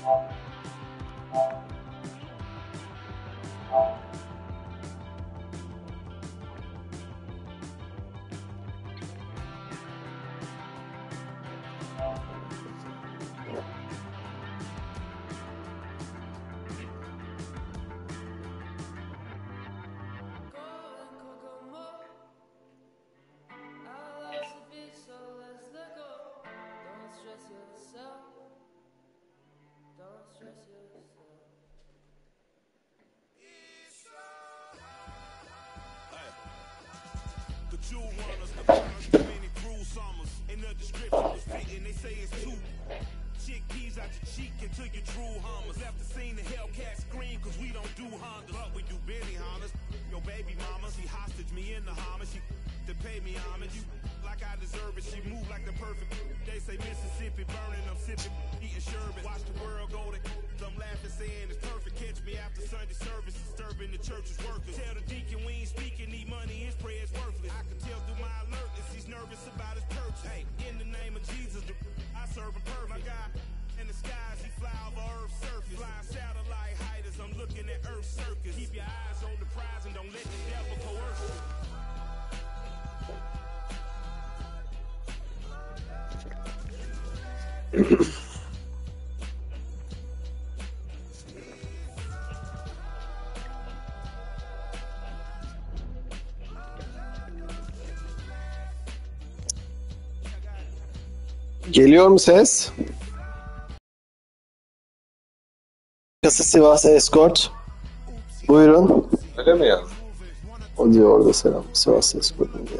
Geliyor mu ses? Kası Sivas Escort. Buyurun. Öyle mi yazdın? O diyor orada selam. Sivas Escort diye.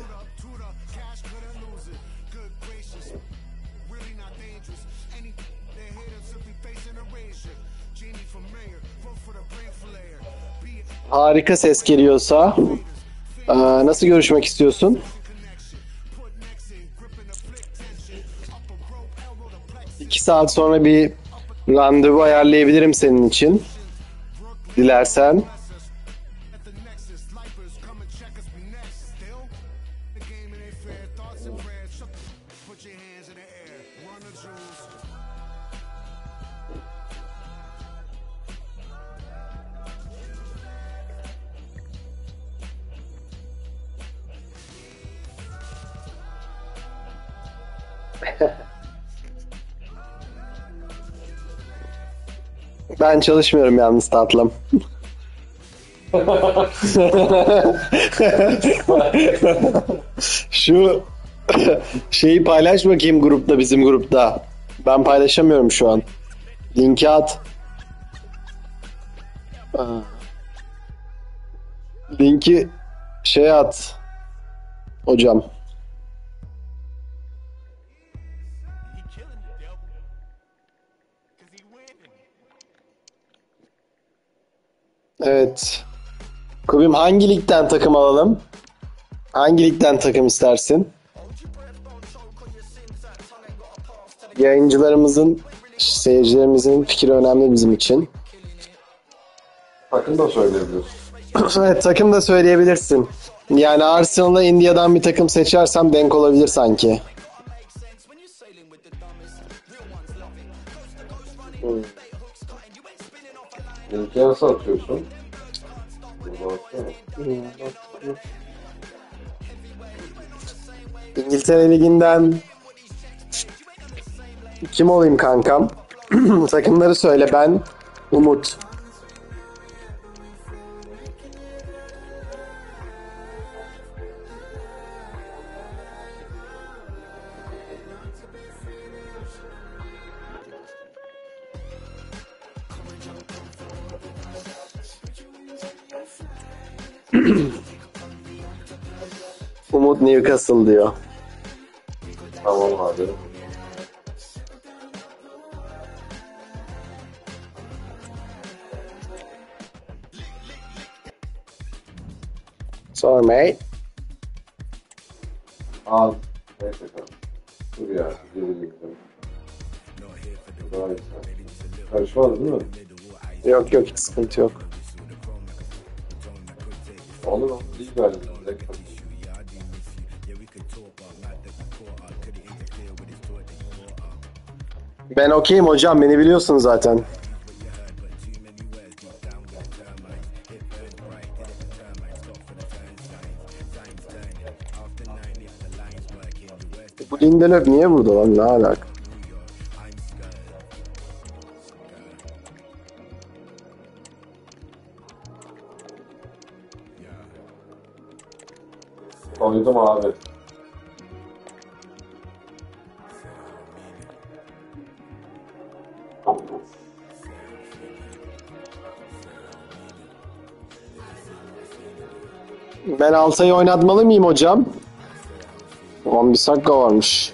Harika ses geliyorsa. Nasıl görüşmek istiyorsun? 2 saat sonra bir randevu ayarlayabilirim senin için. Dilersen. Ben çalışmıyorum yalnız tatlım. Şu şeyi paylaş bakayım grupta, bizim grupta. Ben paylaşamıyorum şu an. Linki at. Linki at. Hocam. Evet. Kubim, hangi ligden takım alalım? Hangi ligden takım istersin? Yayıncılarımızın, seyircilerimizin fikri önemli bizim için. Takım da söyleyebilirsin. Evet, takım da söyleyebilirsin. Yani Arsenal'la India'dan bir takım seçersem denk olabilir sanki. Linki nasıl atıyorsun? İngiltere Ligi'nden kim olayım kankam? Takımları söyle, ben Umut. Umut Newcastle diyor. Tamam abi. Sorry mate. Al. Neyse tamam. Dur ya. Geri daha iyi. Karışmadı değil mi? Yok hiç sıkıntı yok. Olur mu? İyi galiba. Ben okeyim hocam, beni biliyorsun zaten. Lindelöf niye burada lan? Ne alaka? Koydum abi. Ben Altay'ı oynatmalı mıyım hocam? Wan-Bissaka varmış.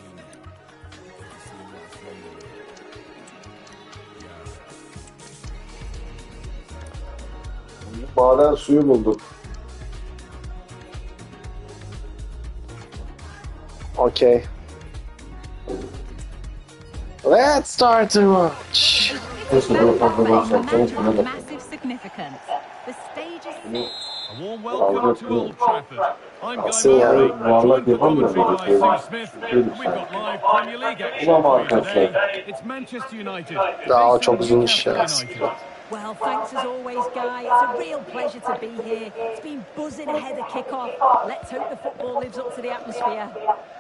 Maden suyu bulduk. Okay. Let's start the match. Nasıl böyle fazla gol satacağız buna da. Massive significance. The stage is A warm welcome to Old Trafford. I'm Guy Nasıl ya? Murray, Vallahi joined for yapamıyorum commentary by böyle Sue Smith. şey. We've got live Premier League action Ulan for you arkadaşlar. today. It's Manchester United. Daha o facing çok uzun iş Newcastle ya. United. well, thanks as always, Guy. It's a real pleasure to be here. It's been buzzing ahead of kick-off. Let's hope the football lives up to the atmosphere.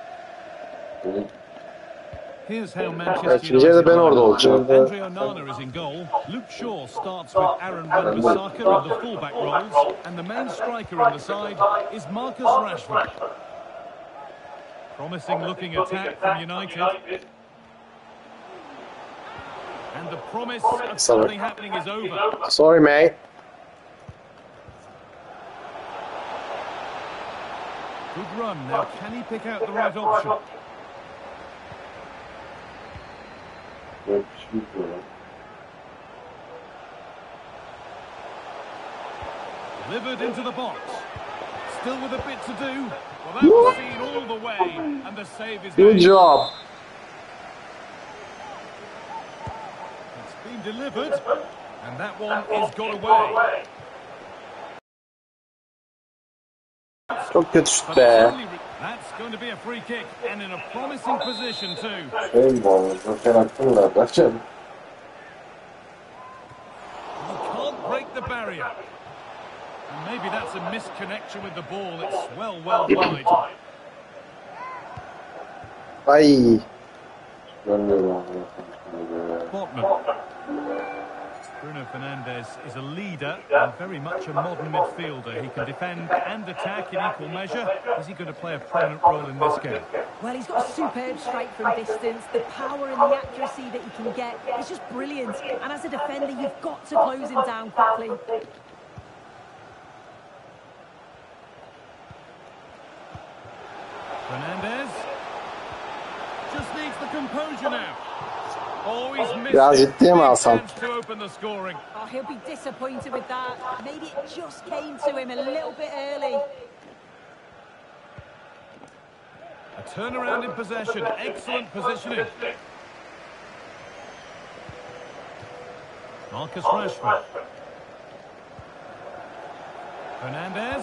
Here's how Evet, Manchester ikinci yarıda ben orada olacağım. Andre Onana is in goal. Luke Shaw starts with Aaron Wan-Bissaka in the fullback roles, and the main striker in the side is Marcus Rashford. Promising looking attack from United. And the promise of something happening is over. Sorry mate. Good run. Now, can he pick out the right option? Böyle bir şey yapıyorum. Delivered into the box. Still with a bit to do. Well, that was seen all the way, and the save is Good made. job. It's been delivered, and that one is got away. Çok kötü şut But be. it's only that's going to be a free kick, and in a promising position too. Şey mi bu arada? Sen aklın nerede? Açın. He can't break the barrier. And maybe that's a misconnection with the ball. It's well wide. Ay. Görmüyorum abi. Botman. Bruno Fernandes is a leader and very much a modern midfielder. He can defend and attack in equal measure. Is he going to play a prominent role in this game? Well, he's got a superb strike from distance. The power and the accuracy that he can get is just brilliant. And as a defender, you've got to close him down quickly. Fernandes just needs the composure now. Oh, he's missed Biraz it. ciddiye mi Big alsam? chance to open the scoring. Oh, he'll be disappointed with that. Maybe it just came to him a little bit early. A turnaround in possession. Excellent positioning. Marcus Rashford. Fernandes.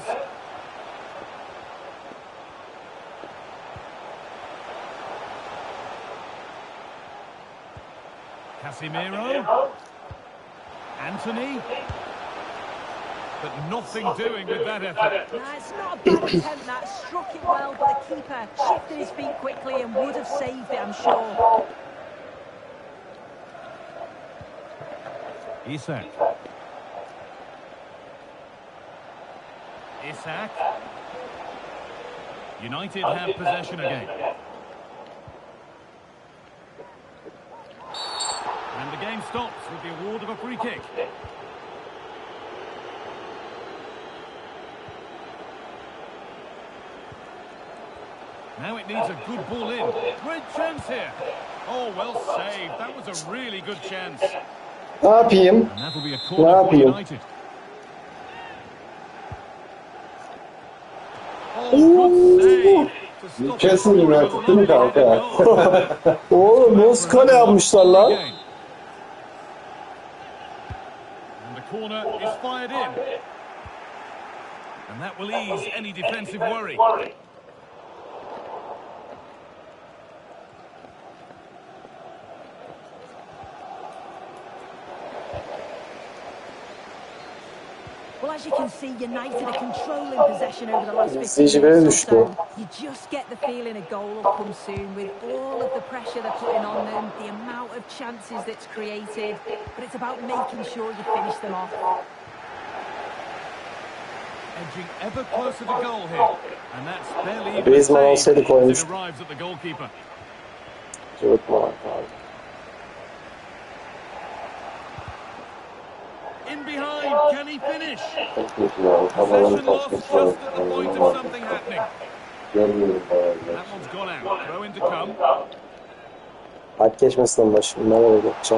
Casemiro. Anthony. But nothing doing with that effort. No, it's not a bad attempt, that. Struck it well, but the keeper shifted his feet quickly and would have saved it, I'm sure. Isak. Isak. United have possession again. And the game stops with the award of a free kick. Now it needs a good ball in. Great chance here. Oh, well saved. That was a really good chance. Ne yapayım? And that will be a Ne corner for yapayım? United. Oh, good save. To stop Kesin it. United değil mi kanka? Oğlum nasıl kale yapmışlar lan? And the corner is fired in. And that will ease any defensive worry. Well, as you can see, United are controlling possession over the last 15 İzleyicilere minutes or düştü. so. You just get the feeling a goal will come soon with all of the pressure they're putting on them, the amount of chances that's created. But it's about making sure you finish them off. Edging ever closer to goal here. And that's barely even a Griezmann save olsaydı as koymuş. it arrives at the goalkeeper. Cıvıtma var abi. In behind, can he finish? Çok kötü ya. Havaların Possession lost kaçması just lazım. at the point of something happening. Görmüyorum bayağı. That one's gone out. Throw in to come. Alp geçmesin başım. Nereye geçeceğim?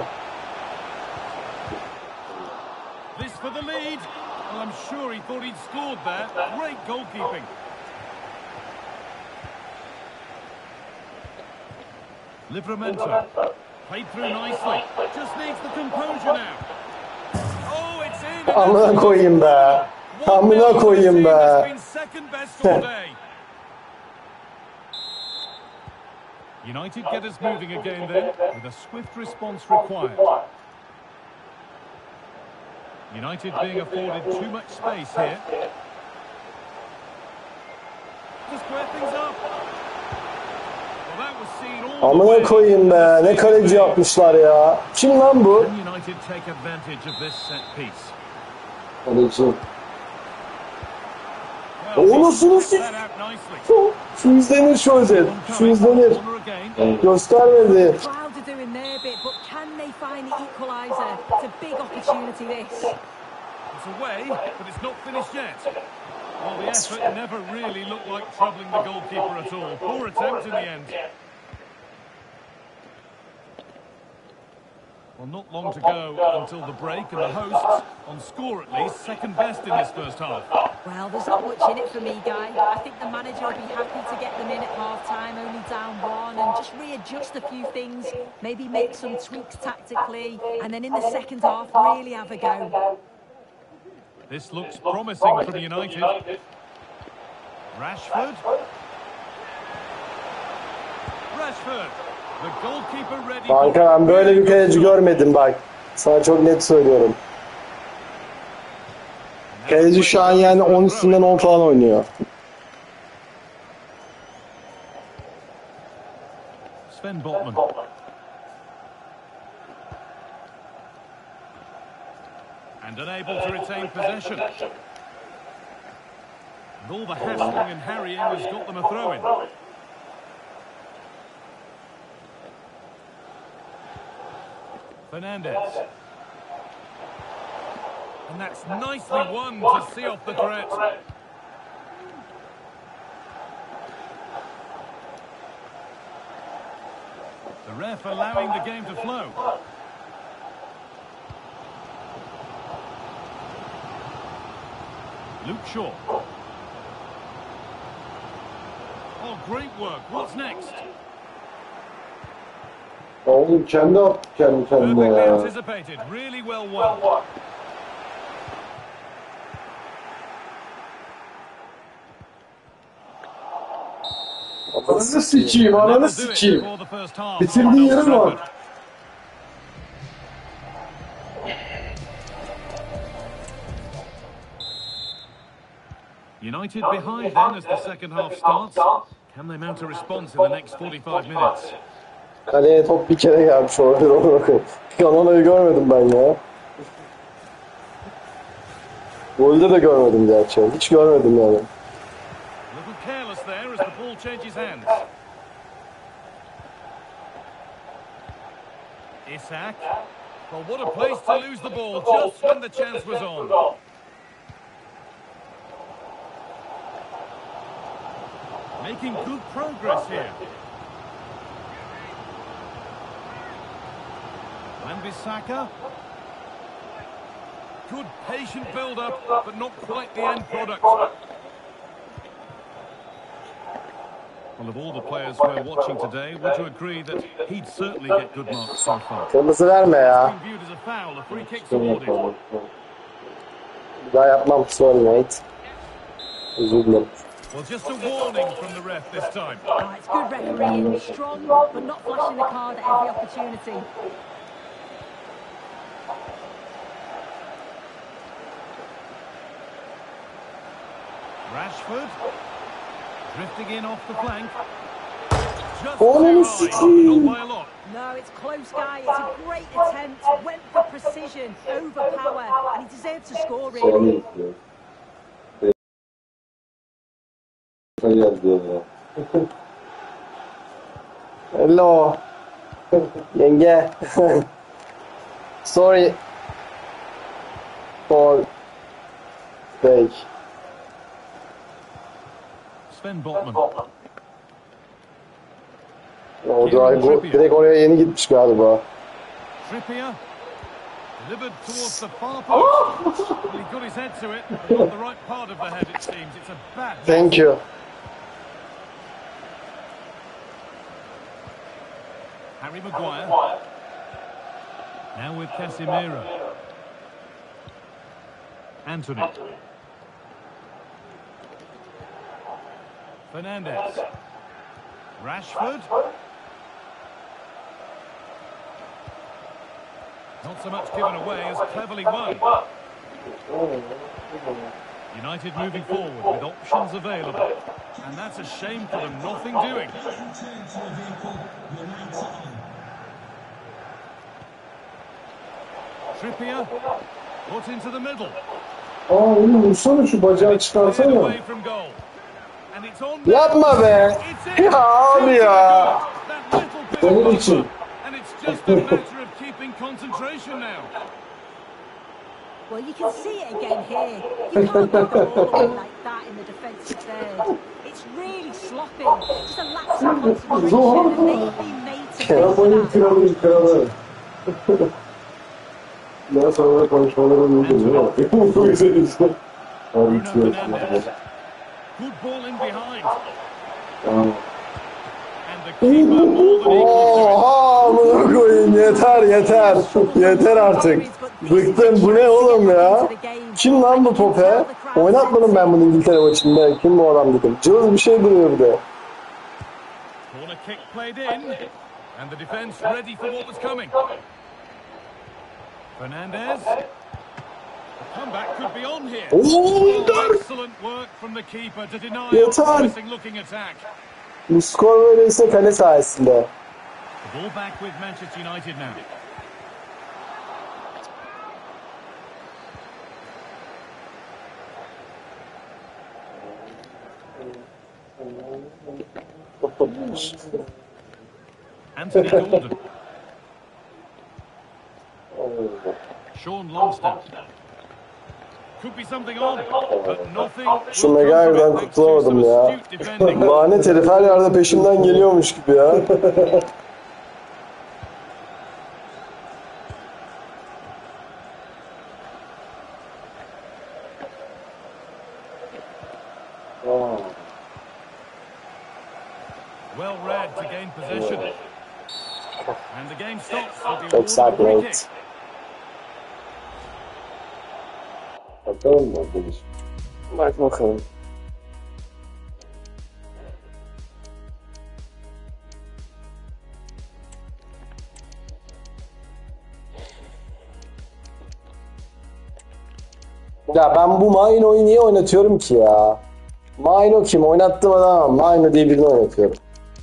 This for the lead. Well, I'm sure he thought he'd scored there. Great goalkeeping. Livramento. Played through nicely. Just needs the composure now. Oh, it's in. Amına koyayım be. Amına koyayım be. It's been second best all day. United get us moving again then, with a swift response required. United being afforded too much space here. To square things up. Well, that was seen all the Amına way. koyayım be. Ne kaleci yapmışlar ya. Kim lan bu? Can United take advantage of this set piece? Kaleci. O nasıl Set that out nicely. Şu izlenir şu özet. Şu izlenir. Corner again. Göstermedi. Crowd are doing their bit, but can they find the equaliser? It's a big opportunity, this. It's away, but it's not finished yet. Well, the effort never really looked like troubling the goalkeeper at all. Poor attempt in the end. Well, not long to go until the break, and the hosts, on score at least, second best in this first half. Well, there's not much in it for me, Guy. I think the manager will be happy to get them in at half-time, only down one, and just readjust a few things, maybe make some tweaks tactically, and then in the second half, really have a go. This looks promising from United. Rashford. Rashford. The goalkeeper ready. Kanka ben böyle bir kaleci görmedim bak. Sana çok net söylüyorum. Kaleci şu an yani 10 üstünden 10 falan oynuyor. Sven Botman. And unable to retain possession. And all the hassling and harrying has got them a throw-in. Fernandez. And that's nicely won to see off the threat. The ref allowing the game to flow. Luke Shaw. Oh, great work. What's next? Oğlum kendi attı kendi kendine Perfectly ya. anticipated. Really well won. Ananı sikeyim, ananı Never do it sikeyim. before the first half. Bitirdiği yere bak. United behind then as the second half starts. Can they mount a response in the next 45 minutes? Kaleye top bir kere gelmiş olabilir. Onu bakın. Kanona'yı görmedim ben ya. Golde de görmedim gerçi. Hiç görmedim yani. A little careless there as the ball changes hands. Isak. Well, what a place to lose the ball just when the chance was on. Making good progress here. Wan-Bissaka. Good patient build-up, but not quite the end product. Well, of all the players we're watching today, would you agree that he'd certainly get good marks so far? Kırmızı verme ya. Being viewed as a foul, a free kick's awarded. Bir daha yapmam. Sorry mate. Özür dilerim. Well, just a warning from the ref this time. Oh, it's good refereeing, strong, but not flashing the card at every opportunity. Rashford. Drifting in off the flank. Just Oh, wide, sikeyim. not by a lot. No, it's close, guy. It's a great attempt. Went for precision, over power, and he deserved to score, Sonra really. istiyor. Geldi ya. Hello. Yenge. Sorry. For steak. Sven Botman. O da direkt oraya yeni gitmiş galiba. Trippier. Delivered towards the far post. He got his head to it, but not the right part of the head, it seems. It's a bad... Thank you. Harry Maguire. Now with Casemiro. Anthony. Fernandes. Rashford. Not so much given away as cleverly won. United moving forward with options available. And that's a shame for them, nothing doing. Trippier. Put into the middle. Aa oğlum vursana şu bacağı Cleared çıkarsana. away from goal. And it's on. Yapma be. It's in. Ya abi ya. That little bit of Onun buffer. için. And it's just a matter of keeping concentration now. Well, you can see it again here. You can't give the ball away like that in the defensive third. It's really sloppy. Just a lapse of concentration, and they've been made to Arabanın face that. kralıyım kralı. Daha sonra konuşmalarım mümkün değil mi? Bu güzel işte. Abi Bruno bitiyor. Fernandes. Good ball in behind. Tamam. And the keeper more than equal to it. Oha amına koyayım yeter yeter. Yeter artık. Bıktım bu ne oğlum ya? Kim lan bu Pope? Oynatmadım ben bunu İngiltere maçında. Kim bu adam dedim. Cılız bir şey duruyor bir de. Corner kick played in. And the defence ready for what was coming. Fernandes. The comeback could be on here. Oo, Excellent work from the keeper to deny a Yeter. promising looking attack. bu skor böyleyse kale sayesinde. The ball back with Manchester United now. Anthony Gordon. Sean Longstaff. Could be something on, but nothing. Şu Maguire'dan kurtulamadım ya. Lanet herif her yerde peşimden geliyormuş gibi ya. Well read to gain possession. And the game stops with the Çok award sert of free Nate. kick. Bakalım mı arkadaş? Bak bakalım. Ya ben bu Maino'yu niye oynatıyorum ki ya? Maino kim? Oynattım adam. Maino diye birini oynatıyorum.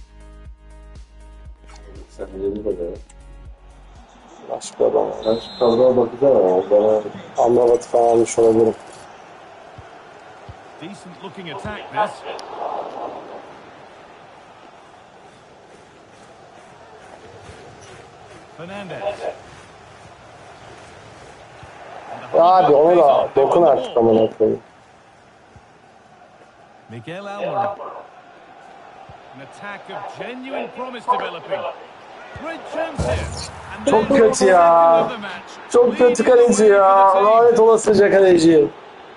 Sen yeni böyle. Başka adam. Ben şu kadroya bakacağım ama bana Amrabat'ı falan almış olabilirim. Decent looking attack this. Fernandes. And the Abi halfback onu pays da off. They dokun won the artık ball. amına koyayım. Miguel Almiron. An attack of genuine promise developing. Great chance here. And Çok then kötü ya. second of the match. Çok kötü Leading the kaleci way ya. for the team. Lanet olasıca kaleci.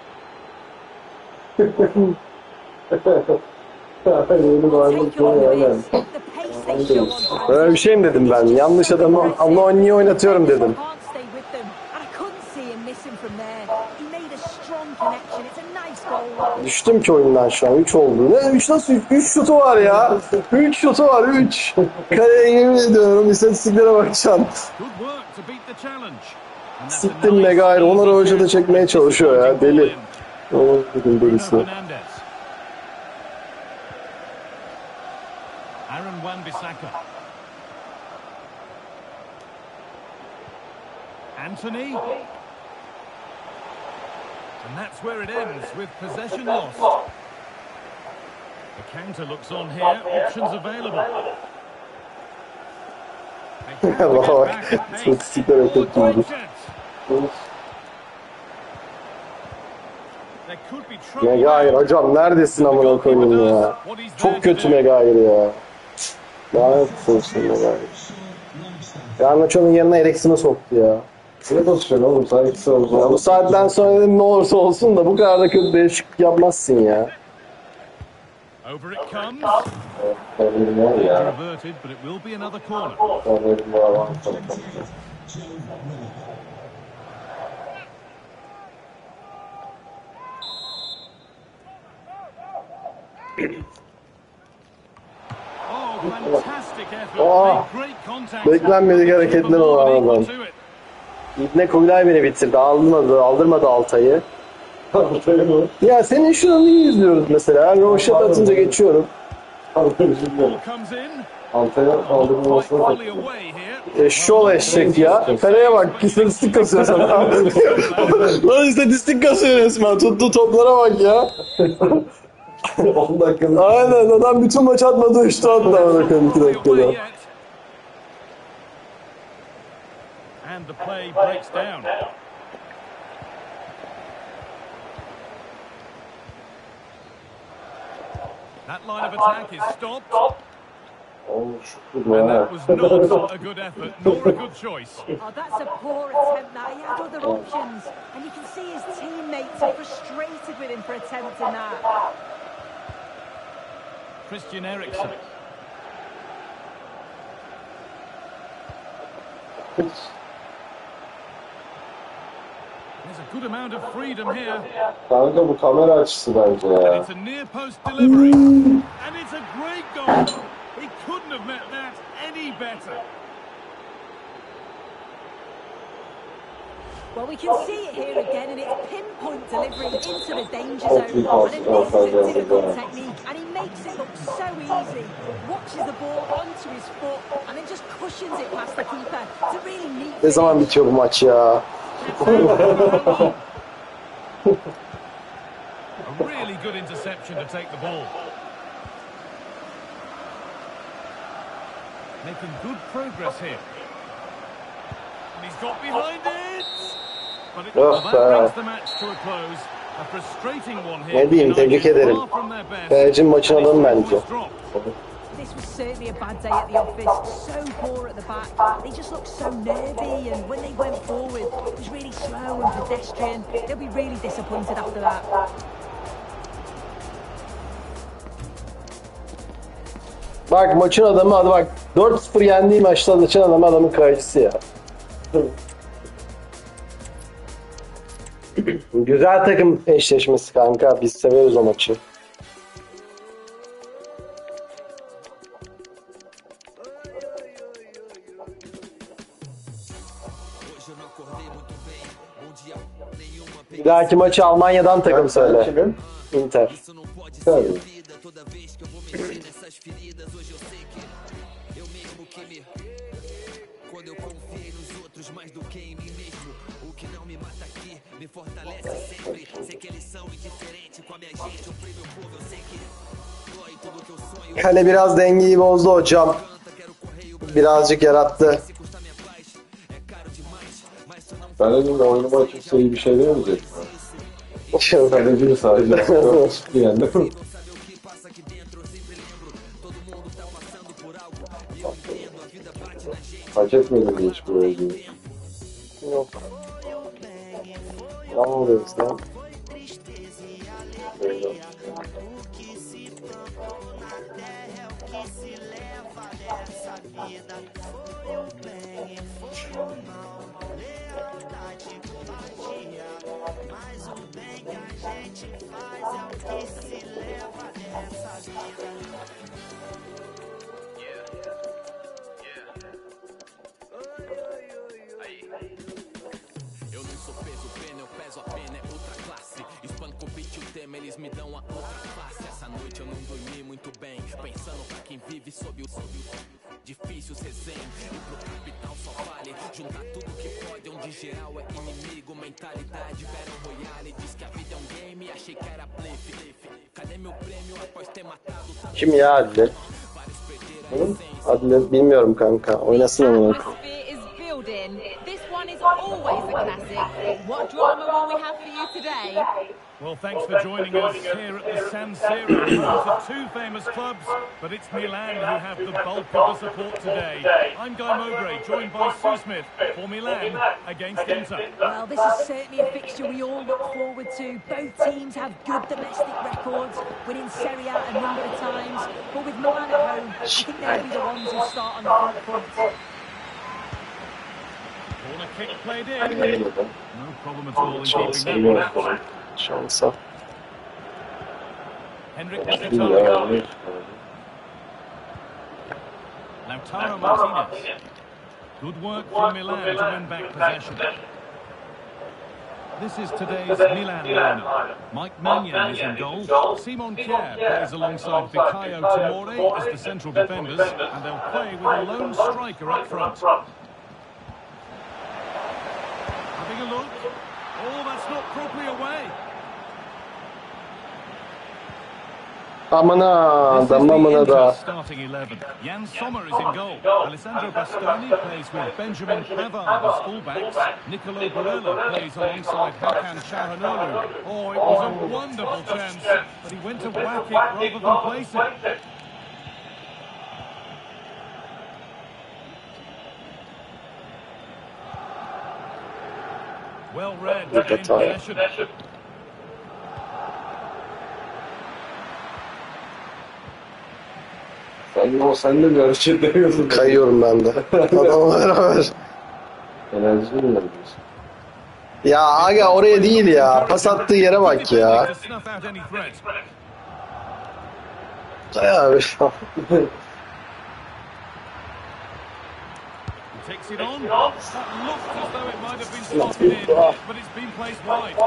yeni bağırmak Take on ya. the bits. The pace they show on Böyle bir şey mi dedim ben? Yanlış adamı Allah niye oynatıyorum dedim. Can't stay with them, and I couldn't see him missing from there. He made a strong connection. It's a nice goal. Düştüm ki oyundan şu an. 3 oldu. Ne 3 nasıl 3 şutu var ya. 3 şutu var 3. Kaleye yemin ediyorum istatistiklere bakacağım. Good work to beat the challenge. And that's a Siktim nice, Maguire. Onları easy hoca da çekmeye çalışıyor ya. ball Deli. in. Oğlum dedim Bruno delisi. Fernandes. Aaron Wan-Bissaka. Anthony. And that's where it ends, with possession lost. The counter looks on here, options available. They have to get Bak back at pace. statistikler hareket Great gibi. chance. There could be trouble Megair now. hocam neredesin The amına goalkeeper koyayım does ya. what he's there Çok to kötü do. Megair ya. Lanet olsun Megair. Garnacho'nun yerine Eriksen'i soktu ya. Ne basıyorsun oğlum? Sen ikisi Ya bu olacağım. saatten sonra dedim ne olursa olsun da bu kadar da kötü değişiklik yapmazsın ya. Over it comes. Benim var ya. Reverted, but it will be another corner. Benim var. Oh, fantastic effort. Oh. Made great contact. Beklenmedik hareketler olan Equal adam. to it. İbne Kubilay beni bitirdi. Aldırmadı Altay'ı. Altay'ı mı? Ya senin şunu niye izliyoruz mesela? Roşet atınca geçiyorum. Altay'ı Ball bilmiyorum. comes in. Altay'a Quite kaldırmamasına fully takıldım. away here. Şol eşek ya. Kaleye bak istatistik kasıyor sana. Lan istatistik kasıyor resmen. Tuttu toplara bak ya. 10 dakikada. Aynen adam bütün maç atmadı 3 attı bakın 2 Away dakikada. yet. And the play breaks down. That line of attack is stopped. Olmuş. Bu And ha. that was not a good effort, nor a good choice. Oh, that's a poor attempt that. He had other options. And you can see his teammates are frustrated with him for attempting that. Christian Eriksen. There's a good amount of freedom here. Kanka bu kamera açısı bence And ya. it's a near post delivery. And it's a great goal. He couldn't have met that any better. Well, we can see it here again, and it's pinpoint delivery into the danger zone. Çok iyi pas. And this is a Aferin difficult ya. technique, and he makes it look so easy. Watches the ball onto his foot, and then just cushions it past the keeper. It's a really neat Ne zaman bitiyor bu maç ya? A really good interception to take the ball. Making good progress here. And he's got behind it. But Oh, that brings the match to a close. A frustrating one here. Ne diyeyim, tebrik United ederim. far from their best. Kalecinin maçın And his adamı ball bence. was dropped. This was certainly a bad day at the office. So poor at the back. They just looked so nervy, and when they went forward, it was really slow and pedestrian. They'll be really disappointed after that. Bak maçın adamı hadi bak 4-0 yendiği maçta maçın adamı adamın kalecisi ya. Güzel takım eşleşmesi kanka. Biz severiz o maçı. Bir dahaki maçı Almanya'dan takım söyle. Kimin? Inter. Tabii. Quando eu confiei nos outros mais do que em mim mesmo. O que não me mata aqui me fortalece sempre. Sei que eles são indiferentes com a minha gente. Eu falei meu povo, eu sei que dói tudo que eu sonho. Kale biraz dengeyi bozdu hocam. Birazcık yarattı. Se custar minha paz, é caro demais. Mas tu não Ben dedim de oynama kimse iyi bir şey demeyecek mi? Kaleci mi sadece? 4-0 yendim. sabe o que passa aqui dentro. Eu sempre lembro. Todo mundo tá passando por algo. E eu entendo, a vida bate na gente. Hak etmedim mi hiç bu oyuncuyu? Yok. Ne oluyoruz lan? Böyle. Eu não sou peso pena, eu peso a pena, é outra classe. Espanco o beat o sistema, eles me dão a outra face. Essa noite eu não dormi muito bem, pensando pra quem vive sob o difícil resenha. E pro capital só vale juntar tudo que pode, onde geral é inimigo. Mentalidade Battle Royale, diz que a vida é um game, achei que era blefe. Cadê meu prêmio após ter matado tanto? Kim ya Adile? Adile bilmiyorum kanka. Oynasın onu. Atmosphere is building. This one is always a classic. What drama will we have for you today? Well, thanks for joining us here at the San Siro, home to two famous clubs, but it's Milan who have the bulk of the support today. I'm Guy Mowbray, joined by Sue Smith for Milan against Inter. Well, this is certainly a fixture we all look forward to. Both teams have good domestic records, winning Serie A a number of times, but with Milan at home, I think they'll be the ones who start on the front foot. Corner kick played in. No problem at all in keeping that one out. Şansa. Ya, Henrik Mkhitaryan. ne? Lautaro Martinez. Good work from Milan to win back possession. This is today's Milan lineup. Mike Maignan is in goal. Simon Kjaer plays alongside Fikayo Tomori as the central defenders, and they'll play with a lone striker up front. Having a look. Oh, that's not properly away. Amına This da is the mamına Inter da. starting 11. Jan Sommer is in goal. Alessandro Bastoni plays with Benjamin Pavard as fullbacks. Nicolo Barella plays alongside Hakan Çalhanoğlu. Oh, it was a wonderful chance, but he went to whack it rather than place it. Well read to gain possession. Sen de bir hareket demiyorsun. Kayıyorum ben de. Adamla beraber. Enerji mi veriyorsun? Ya aga oraya değil ya. Pas attığı yere bak ya. To snuff out any threat. Kay abi. He takes it on. That looked as though it might have been slotted in, but it's been placed wide.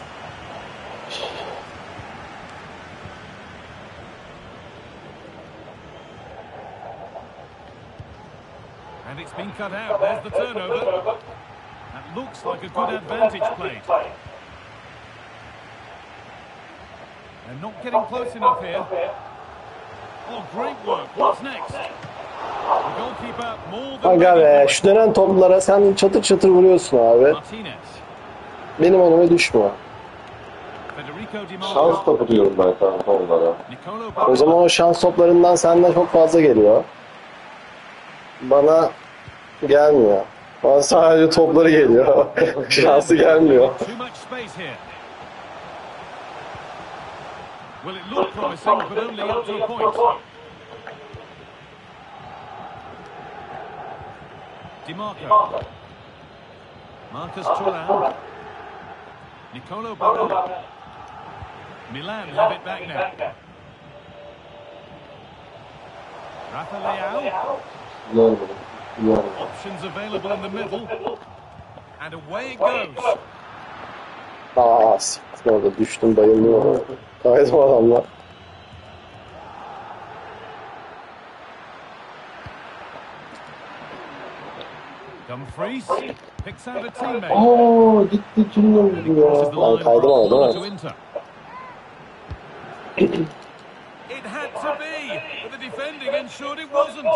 And it's been cut out. There's the turnover. That looks like a good advantage played. They're not getting close enough here. Oh, great work. What's next? The goalkeeper more than Aga be ready for şu dönen toplara sen çatır çatır vuruyorsun abi. Martinez. Benim önüme düşme. Federico Di Şans Marco. topu diyorum ben kanka onlara. Nicolo O Barella. zaman o şans toplarından senden çok fazla geliyor. Bana gelmiyor. Bana sadece topları geliyor. Şansı gelmiyor. Too much space here. Well, it looked promising, but only up to a point. Di Marco. Marcus Thuram. Nicolo Barella. Milan have it back now. Rafa Leao. Görmedim. Görmedim. Options available in the middle. And away it goes. Aa siktir orada düştüm bayıldım. Kaydım adamla. Dumfries picks out a teammate. Ooo gitti kim And he ya? crosses the Lan line for a kaydım ama corner değil to mi? Inter. It had to be, but the defending ensured it wasn't.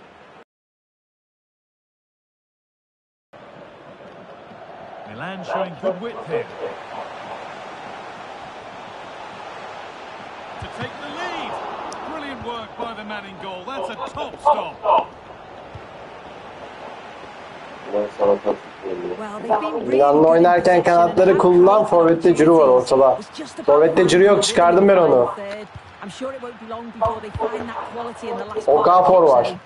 Milan showing good width here. To take the lead. Brilliant work by the man in goal. That's a top stop. Ben sana takip ediyorum. Well, they've been really Milan'la good in oynarken possession kanatları and kullan, had forvette Ciro var ortada. was just about Forvette Ciro yok, çıkardım ben onu. third. I'm sure it won't be long before they find that quality in the last Okafor part. var.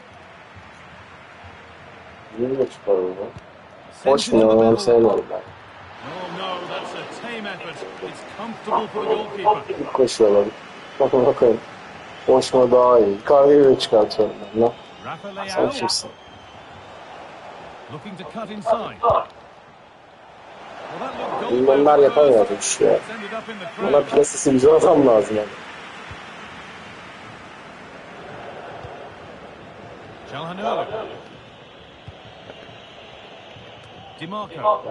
Niye çıkarıyor lan? Boş Sends it mu to the ya? middle. Sevmiyorum ben. Oh no, that's a tame effort. It's comfortable for the goalkeeper. İlk koşuyorlar. Bakın bakın. Boşma daha iyi. Kargıyı bile çıkartıyorum ben lan. Rafa Sen Leao kimsin? looking to cut inside. Well, Bunlar yapamıyor bu işi ya. Bana plasesi güzel adam lazım yani. Çalhanoğlu. DiMarco.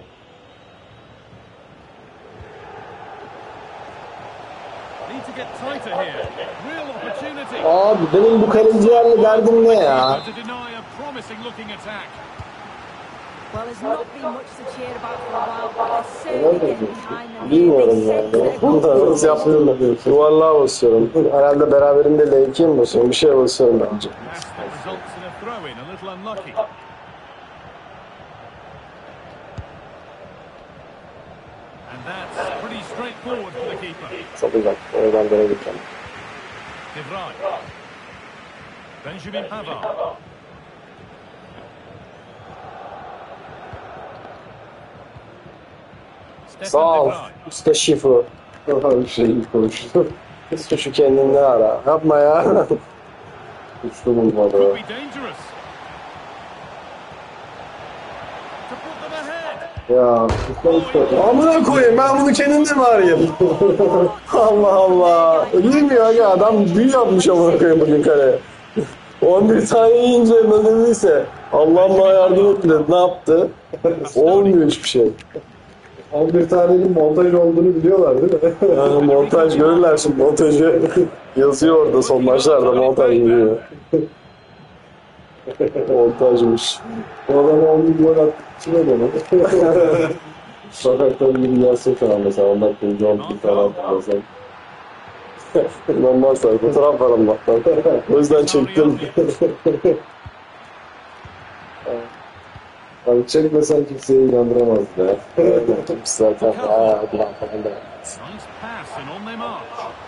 Need to get tighter here. Real opportunity. Abi benim bu kalecilerle derdim ne ya? To deny a promising looking attack. Well, there's not been much to cheer about for a while, but they're certainly getting behind them. Bilmiyorum yani. Bunu nasıl yaptığını yuvarlığa basıyorum. Herhalde beraberinde L2'ye mi basıyorum? Bir şey basıyorum bence. That's that results in a throw-in, a little unlucky. And that's pretty straightforward for the keeper. Çok uzak. Oradan dönebileceğim. De Vrij. Benjamin Pavard. Sağ Stefan ol. De Vrij. Usta Şifu. Bir şey konuştu. Şu kendini ara. Yapma ya. Uçtu bulmadı. Could be dangerous. To put them ahead. Ya. Amına koyayım, ben bunu kendimde mi arayayım? Allah Allah. Bilmiyor ya, adam büyü yapmış amına koyayım bugün kaleye. 11 tane yiyince ne dediyse Allah'ım bana yardım et dedi. Ne yaptı? Olmuyor hiçbir şey. 11 tanenin montaj olduğunu biliyorlar değil mi? Yani montaj görürler şimdi, montajı yazıyor orada son maçlarda montaj biliyor. Montajmış. O adam 11 gol attı. İçine dönüyor. Sokakta bir yazsın falan mesela. 10 dakika önce 11 tane attı mesela. İnanmaz tabii. Fotoğraf var Allah'tan. O yüzden çektim. Abi çekmesen kimseyi inandıramazdı ya. Zaten hadi lan falan da. Nice pass and on they march.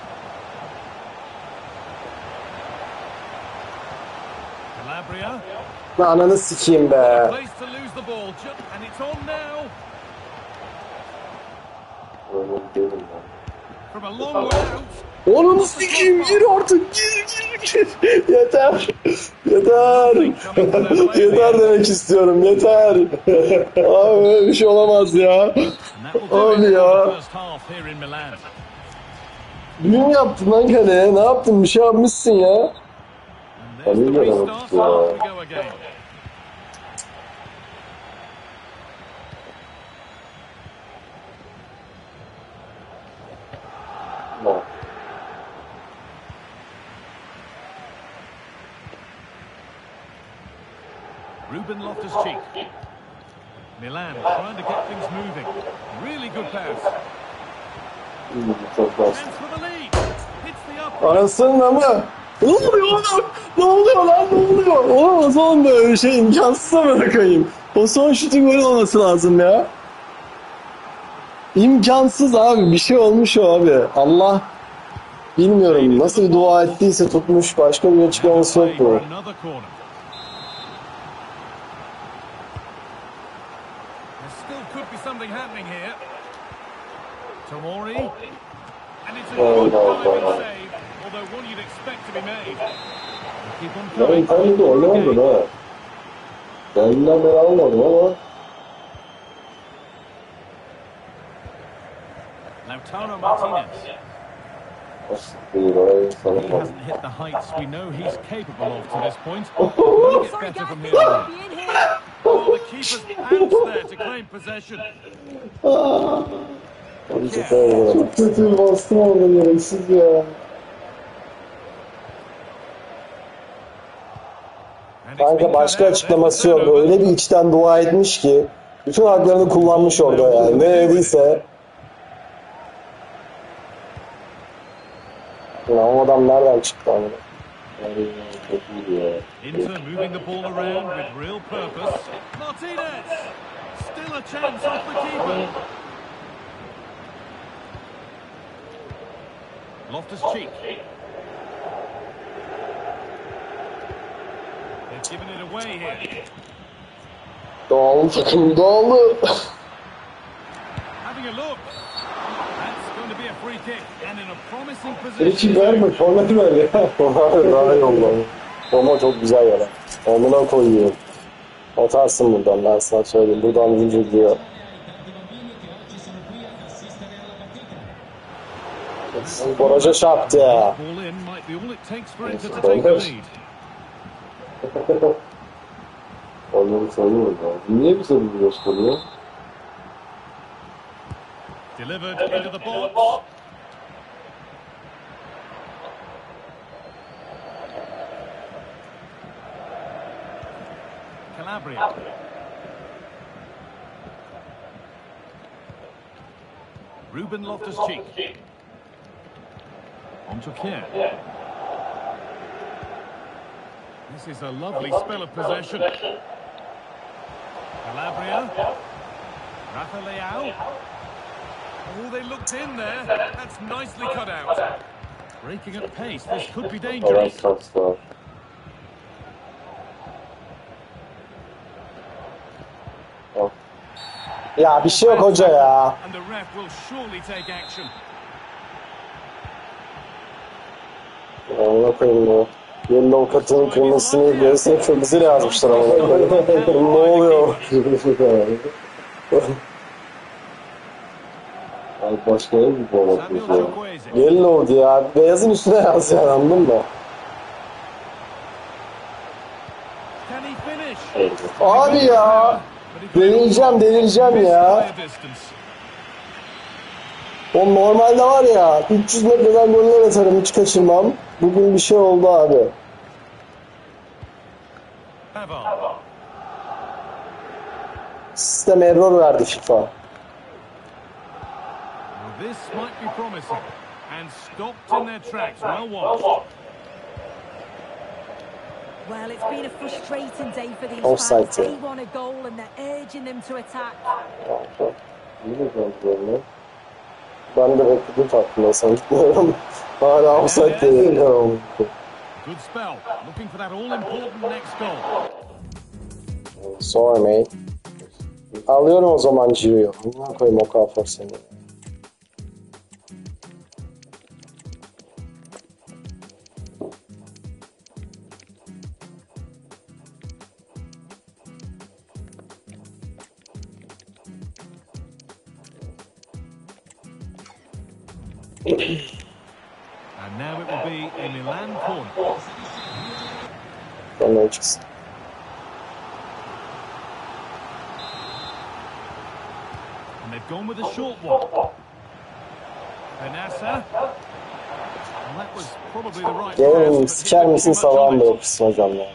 Calabria. Lan ananı sikeyim be. Place to lose the ball, and it's on now. Öyle değilim ya. From a long way out. Onu sikeyim, gir artık, gir. Yeter. Yeter demek istiyorum, yeter. Abi böyle bir şey olamaz ya. And that will do Abi it ya. for the first half here in Milan. Düğün yaptın lan kaleye, ne yaptın, bir şey yapmışsın ya. And there's the Kaleye de restart, bak so ya. off we go again. No. Ruben Loftus-Cheek. Milan trying to get things moving. Really good pass. Çok bastı. Chance for the lead. Hits the upright. Anasının ama. Ne oluyor oğlum? Ne oluyor lan, ne oluyor? Olamaz oğlum, böyle bir şey imkansız ama bırakayım. O son şutu gol olması lazım ya. İmkansız abi, bir şey olmuş o abi. Allah bilmiyorum nasıl bir dua ettiyse tutmuş, başka bir açıklaması yok For bu. another corner. There still could be something happening here. Tomori. And it's a Oh, good no, diving no. save, although one you'd expect to be made. Keep on Ben going. internette oynamadım ha. Benden ben almadım ama. Lautaro Martinez. Nasıl değil orayı He sanırım. hasn't hit the heights we know he's capable of to this point. Will get Sorry, better guys, from this here on. might be in here. Oh, the keeper's pants there to claim possession. Çok kötü bastım orada gereksiz ya. And it's Kanka been başka cut out. açıklaması There's yok. the turnover. Öyle bir içten dua etmiş ki bütün haklarını kullanmış orada yani. Ne dediyse. Ulan o adam nereden çıktı amına? Yani çok iyi ya. Inter moving the ball around with real purpose. Martinez! Still a chance off the keeper. Loftus-Cheek. They've given it away here. Doğalı takım doğalı. Having a look. That's going to be a free kick and in a promising Peki position. verme, format ver ya. Daha iyi oldu. Ama çok güzel yere. Amına koyuyor. Atarsın buradan, ben sana söyleyeyim. Buradan vurur diyor. Boroja çarptı ya. Ball in might be all it takes for Inter to take the lead. Onları sanıyoruz abi. Niye bize bunu gösteriyor? Delivered into the box. Calabria. Ruben Loftus-Cheek. On to Kier. This is a lovely spell of possession. Calabria. Rafa Leao. Oh, they looked in there. That's nicely cut out. Breaking at pace, this could be Alan dangerous. Kaslar. Ya bir şey yok hoca ya. And the ref will surely take action. Ona koyayım ya. Yellow kartın kırmızısını gerisini kırmızıyla yazmışlar ama. Ne oluyor? Abi başka bir bol Samuel atmış ya. Chukwueze. Yellow'du ya. Beyazın üstüne yaz yani, anladın mı? Can he finish? Abi ya. Deneyeceğim, delireceğim ya. O normalde var ya 300 metreden goller atarım, hiç kaçırmam. Bugün bir şey oldu abi. Pavard. Sistem error verdi FIFA. Well, this might be promising. And stopped in their tracks. Well watched. Well, it's been a frustrating day for these Offside fans. ya. They want a goal and they're urging them to attack. Yine kontrolü. Ben de bekledim farkındaysan gitmiyorum. Hala offside geliyorum. Good spell. Looking for that all-important next goal. Sorry mate. Alıyorum o zaman Gio'yu. Ne koyayım o kafor seni. And now it will be a Milan corner. Sonra çıksın. And they've gone with a short one. Benassa. Well, that was probably the right Gelin pass, but siker he didn't misin do much sabahın on it. bırakırsın hocam ya.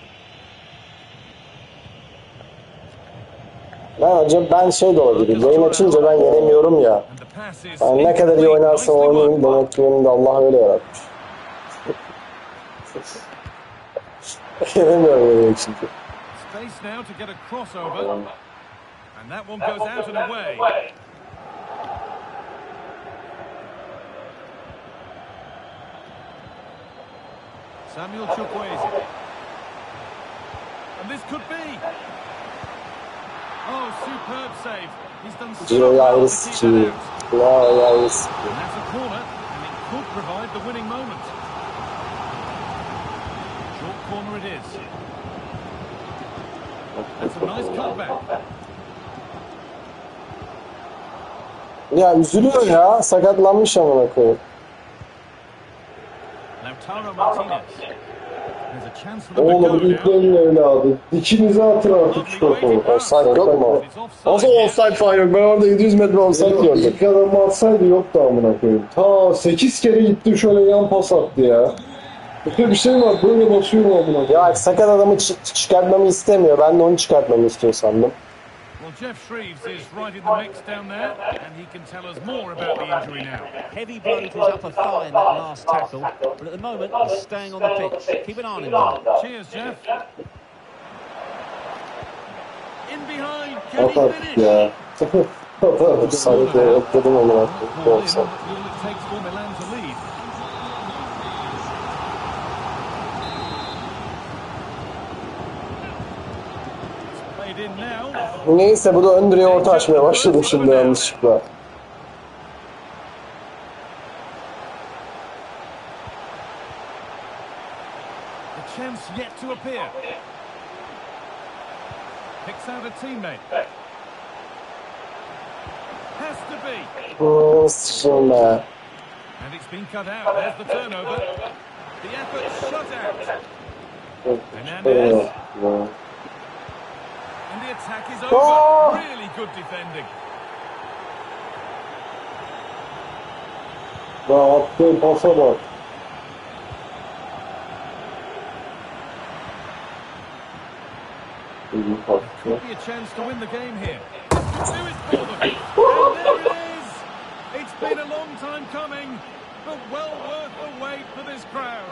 Ben şey de olabilir. Yayın açınca ben yenemiyorum ya. And the pass is Yani ne kadar iyi incomplete. oynarsam Nicely oynayayım, worked. demek ki benim de Allah öyle yaratmış. Yenemiyorum yemek çünkü. Space now to get a crossover. And that one goes out and away. Samuel Chukwueze. And this could be. Oh, superb save. He's done so Gio well yavru to keep sikiyor. that out. Ya yavru And sikiyor. that's a corner, and it could provide the winning moment. Short corner it is. That's a nice cutback. Ya üzülüyor ya. Sakatlanmış amına koyayım. Lautaro Martinez. There's a chance for them to Oğlum go now. yükleyin evladı. Dikinize atın artık şu topu. Offside yok mu? It's offside Nasıl here. offside falan yok? Ben orada 700 metre offside gördüm. İlk adamı atsaydı yoktu amına koyayım. Ta 8 kere gitti şöyle yan pas attı ya. Böyle bir şey var, böyle basıyorum amına koyayım. Ya sakat adamı çıkartmamı istemiyor. Ben de onu çıkartmamı istiyor sandım. Well, Jeff Shreves is right in the mix down there, and he can tell us more about the injury now. Heavy blow to his upper thigh in that last tackle, but at the moment he's staying on the pitch. Keep an eye on him though. Cheers, Jeff. In behind, can At he artık finish? ya. At artık. Sanki ekledim amına Ball koyayım. in, Offside. but all it takes for Milan to lead. It's played in now. Neyse bu da ön direğe orta açmaya başladım şimdi yanlışlıkla. The chance yet to appear. Picks out a teammate. Has to be. Sıçrım be. And it's been cut out. There's the turnover. The effort shut out. Hernandez. And the attack is over. Oh! Really good defending. Daha attığın pasa bak. İyi pas. Could be a chance to win the game here. Could do it for them. And there it is. It's been a long time coming, but well worth the wait for this crowd.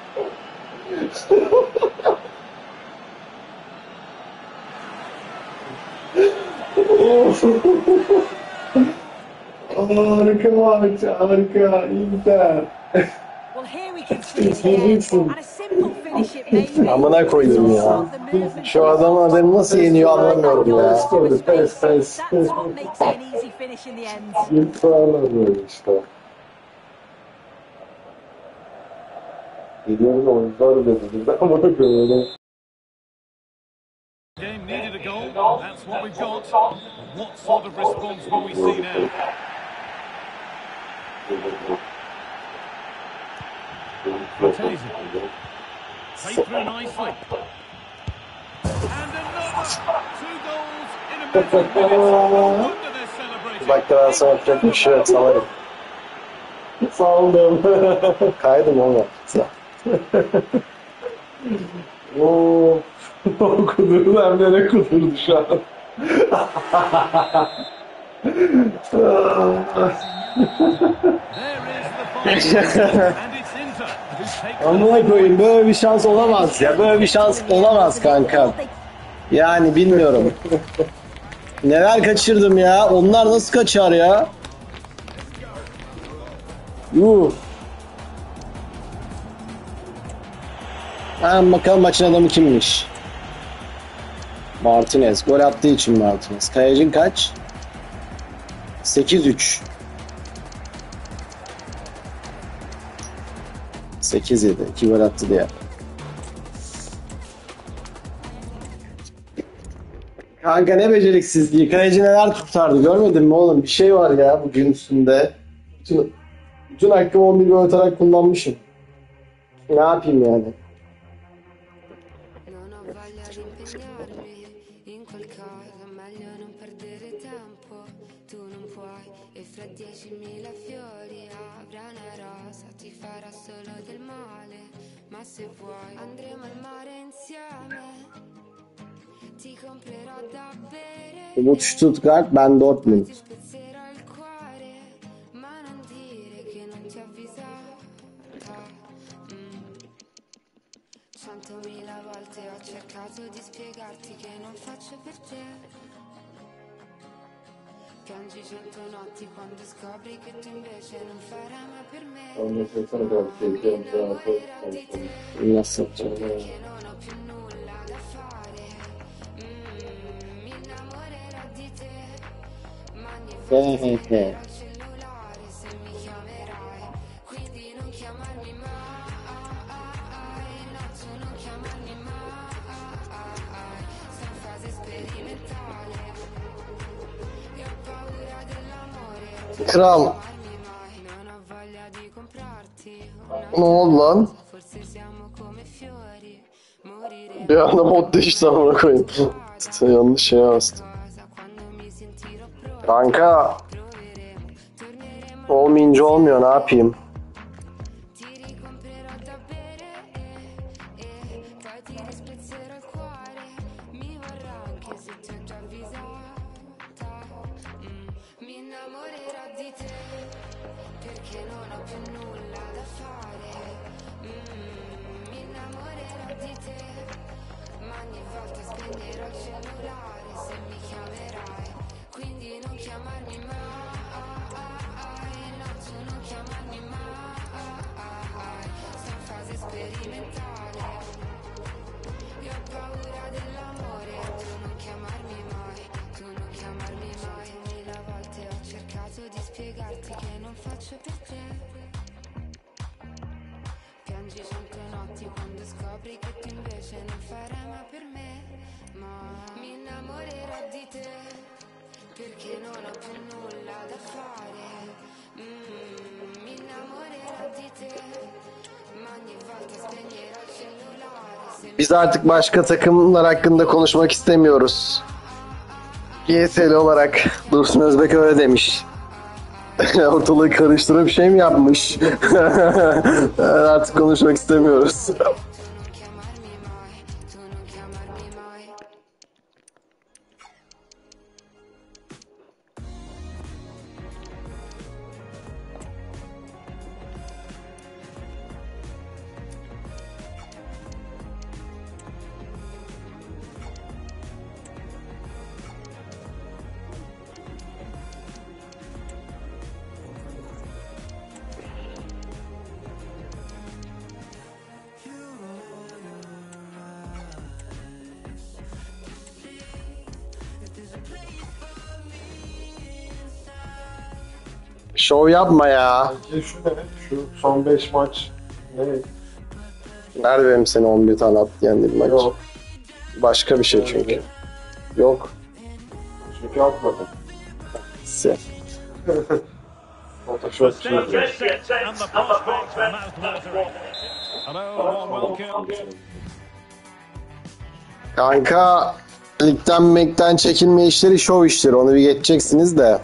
Harika maç, harika. Inter. Well, here we can see it here, and a simple finish it may be. Amına koydum ya. Şu adamı nasıl yeniyor anlamıyorum ya. That's what makes it an easy finish in the end. Yıpranlar böyle işte. Gidiyoruz oyuncular dedi. Ben bunu görüyorum. Game needed a goal. That's what we've got. What sort of response will we see now? Martinez. Played through nicely. And another 2 goals in a matter of minutes. No wonder they're celebrating. Dakikadan sonra yapacak bir şey yok. Salarım. Saldım. Kaydım onu. Oo. O kudurdu hem de ne kudurdu şu an. There is the final. And it's Inter who takes Amına koyayım, böyle bir şans olamaz ya. Böyle bir şans olamaz kanka. Yani bilmiyorum. Neler kaçırdım ya. Onlar nasıl kaçar ya? Bakalım maçın adamı kimmiş? Martinez. Gol attığı için Martinez. Kayacın kaç? 8-3. 8-7. 2 gol attı diye. Kanka ne beceriksizliği. Kaleci neler kurtardı. Görmedin mi oğlum? Bir şey var ya bugün üstünde. Bütün hakkımı 11 gol atarak kullanmışım. Ne yapayım yani? Non ho voglia di impegnarmi in qualcosa, meglio non perdere tempo. Tu non puoi e fra 10.000 fiori avrà una rosa, ti farà solo del male. Ma se vuoi andremo al mare insieme, ti comprerò da bere. Umut Stuttgart, ben Dortmund. Ti spezzerò il cuore, ma non dire che non ti ho avvisata. 100.000 volte ho cercato di spiegarti che non faccio per te. Piangi 100 notti quando scopri che tu invece non farai mai per me. Ondan sonra sana kadar seveceğim sana Nasıl yapacağım? Che non ho più nulla da fare. Mi innamorerò di te. Ma ogni volta al cellulare se mi chiamerai. Quindi non chiamarmi mai. No, tu non chiamarmi mai. Sei in fase sperimentale. E ho paura dell'amore. Kral. Non ho voglia di comprarti. Ne oldu lan? Forse siamo come fiori. Morire Bir anda mod değişti amına koyayım. Yanlış şeye bastım. cosa quando mi sentirò pronta. Kanka Proveremo, torneremo, olmayınca olmuyor, ne yapayım? ti ricomprerò da bere poi ti rispezzerò il cuore. Mi vorrà anche se ti ho già avvisata. Mi innamorerò di te perché non ho più nulla da fare. Mi innamorerò di te, ma ogni volta spegnerò il cellulare se mi chiamerai. Quindi non chiamarmi mai, no, tu non chiamarmi mai. Sei in fase sperimentale. Io ho paura dell'amore, tu non chiamarmi mai, tu non chiamarmi mai. 1000 volte ho cercato di spiegarti che non faccio per te. Piangi 100 notti quando scopri che tu invece non farai mai per me. Ma mi innamorerò di te perché non ho più nulla da fare. Mi innamorerò Biz artık başka takımlar hakkında konuşmak istemiyoruz. GSL olarak Dursun Özbek öyle demiş. Ortalığı karıştırıp şey mi yapmış? Artık konuşmak istemiyoruz. chiamarmi mai, tu non chiamarmi mai. Şov yapma ya. Bence şu ne? Şu son 5 maç ne? Nerede benim seni 11 tane attı yendiğim maç? Yok. Başka bir şey çünkü. Yok. Çünkü atmadım. Se. Photoshop Stage çizdi. is set and the prospect mouth-watering. Hello, warm welcome. Kanka ligden mekten çekilme işleri şov işleri. Onu bir geçeceksiniz de.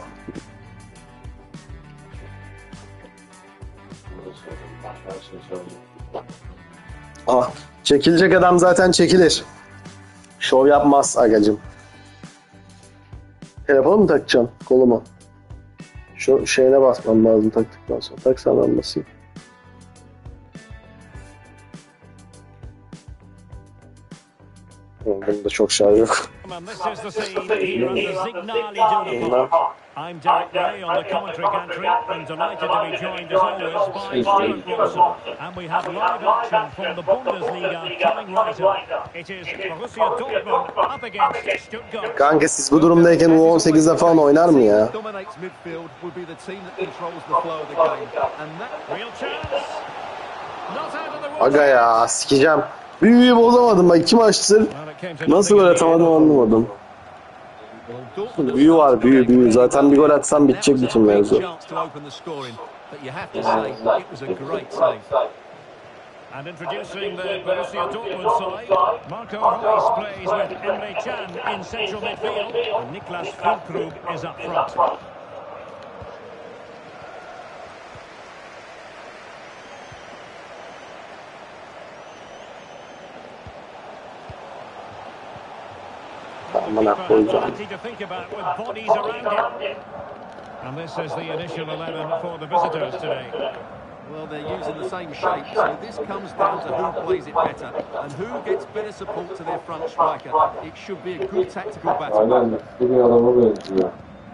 Her şey söyleyeyim. Ah, çekilecek adam zaten çekilir. Şov yapmaz agacım. Telefonu mu takacağım kolumu? Şu şeyine basmam lazım taktıktan sonra. Taksam ben basayım. Bunda çok şarj yok. And this is the scene here at the Zignali Iduna Park. I'm Derek Ray on the commentary gantry and delighted to be joined as always by Stuart Wilson. And we have live action from the Bundesliga coming right up. It is Borussia Dortmund up against Stuttgart. Kanka siz bu durumdayken U18'de falan oynar mı ya? Dominates midfield will be the team that controls the flow of the game. And that Real chance. Not out of the woods. Aga ya sikeceğim. Büyüyü bozamadım bak 2 maçtır. Well, it came to Nasıl nothing gol in the end. atamadım anlamadım. Büyü var büyü. Zaten bir gol atsam bitecek bütün mevzu. chance to open the scoring, but you have to say it was a great save. And introducing the Borussia Dortmund side, Marco Reus plays with Emre Can in central midfield, and Niklas Füllkrug is up front. Amına koyacağım. Plenty to think about with bodies around him. And this is the initial 11 for the visitors today. Well, they're using the same shape, so this comes down to who plays it better and who gets better support to their front striker. It should be a good tactical battle. Aynen. Bir adama benziyor.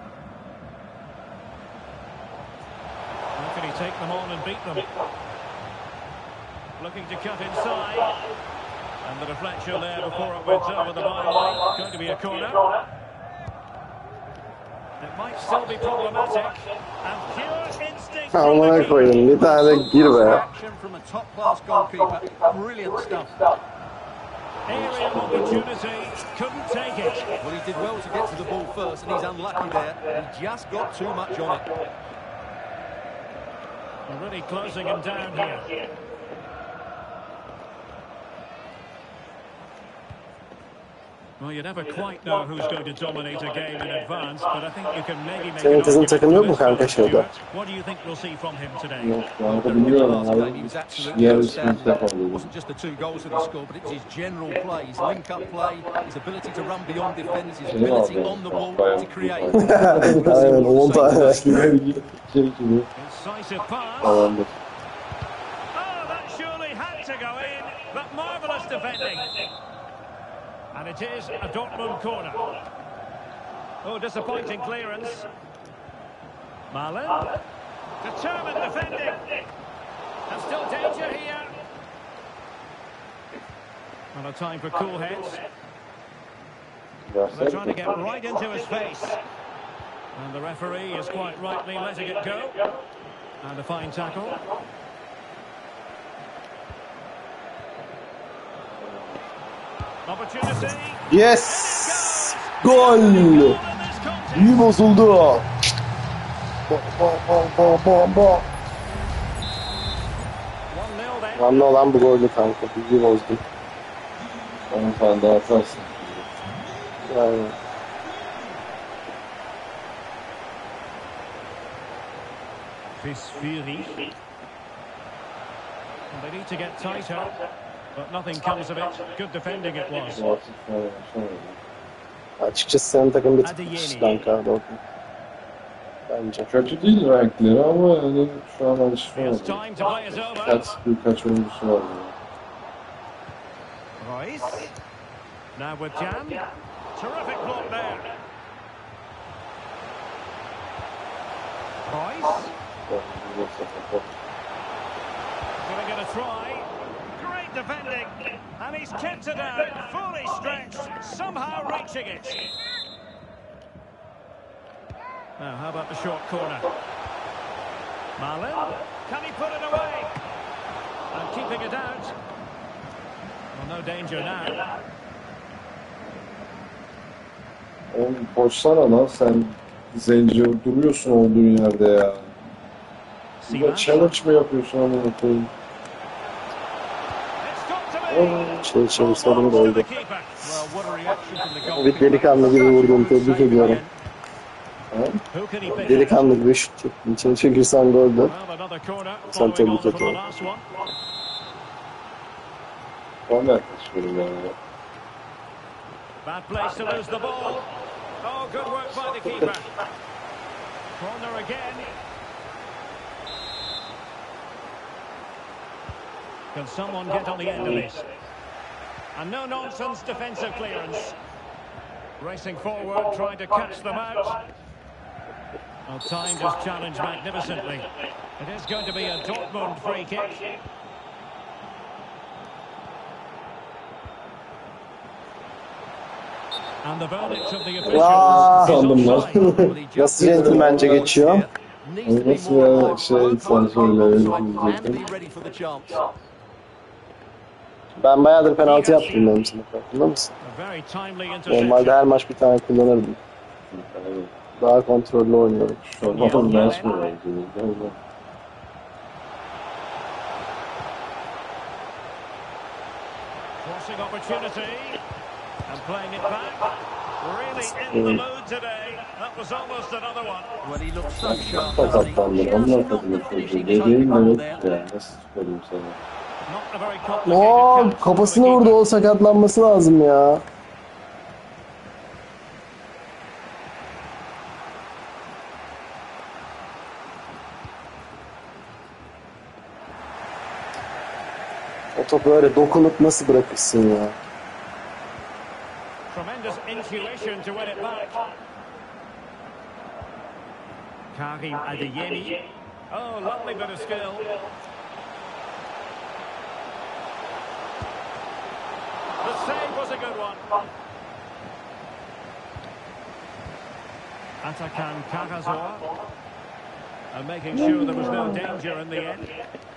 How can he take them on and beat them? Looking to cut inside. And the deflection there before it went over the byline. Going to be a corner. It might still be problematic. And pure instinct from the Amına keeper. koydum bir tane gir be. Action from a top-class goalkeeper. Brilliant stuff. Aerial opportunity. Couldn't take it. Well, he did well to get to the ball first, and he's unlucky there. He just got too much on it. Already closing him down here. Well, you never quite know who's going to dominate a game in advance, but I think you can maybe make Senin an kızın argument takım for yok mu this kanka one, şeyde? Stuart. What do you think we'll see from him today? Yok kanka The bilmiyorum last game, he abi. was absolutely Yer outstanding. üstünde It kalıyor. wasn't just the 2 goals that he scored, but it was his general play, his link-up play, his ability to run beyond defenders, his ability on the ball to create. Aynen 10 tane. Şey gibi. Incisive pass. Tamamdır. Oh, that surely had to go in, but marvellous defending. And it is a Dortmund corner. Oh, disappointing clearance. Malen. Determined defending. And still danger here. And a time for cool heads. They're trying to get right into his face. And the referee is quite rightly letting it go. And a fine tackle. Opportunity. Yes! Gol! Büyü bozuldu. Bom bom bom bom bom bom. 1-0 then. Önemli olan bu goldü kanka. Büyü bozdum. 10 tane daha atarsın. Yani. Chris Fury. Well, they need to get tighter, but nothing comes of it. Good defending it was. Bu artık falan yaşamadım. Açıkçası senin takım bir tık müthiş kanka Dortmund. Bence. Kötü değil renkleri ama yani şu an He has alışamadım. time to play us over. Birkaç oyuncusu var. Yani. Royce. Now with Jam. Terrific block there. Royce. Gonna get a try. Great defending. And he's kept it out. Fully stretched. Somehow reaching it. Now, how about the short corner? Marlon. Can he put it away? And keeping it out. Well, no danger now. Oğlum koşsana lan sen zenci duruyorsun olduğun yerde ya. Ya challenge mı yapıyorsun amına koyayım? Sorun da oldu. Bir delikanlı gibi vurdum, tebrik ediyorum. Delikanlı gibi şut çektim. İçine çekirsen goldü. Sen tebrik ediyorum. Korner kaçıyorum yani. Bad place to lose the ball. Oh, good work by the keeper. Corner again. Can someone get on the end of this? And no-nonsense defensive clearance. Racing forward, trying to catch them out. Well, timed his challenge magnificently. It is going to be a Dortmund free kick. And the verdict of the officials Sandım lan. Nasıl centilmence geçiyor? Nasıl ya şey sen söyle diyecektim. Ben bayağıdır penaltı yaptım benim sana, farkında mısın? Normalde her maç bir tane kullanırdım. Daha kontrollü oynuyorum. Şu an nasıl mı? Crossing opportunity and playing it back. Really in the mood today. That was almost another one. Well, he looked so sharp. Sakatlandım. Onlar kadını çocuğu. Dediğim de yok yani. Nasıl çıkarayım sana? Not a very complicated catch. Kafasını vurdu, o sakatlanması lazım ya. O topu öyle dokunup nasıl bırakırsın ya? Tremendous intuition to win it back. Karim Adeyemi. Oh, lovely bit of skill. The save was a good one. Atakan Karazor. And making sure there was no danger in the end.